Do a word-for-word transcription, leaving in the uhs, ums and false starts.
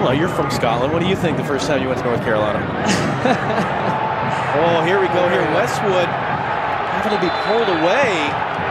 know. You're from Scotland. What do you think the first time you went to North Carolina? Oh, here we go. Here, Westwood having to be pulled away.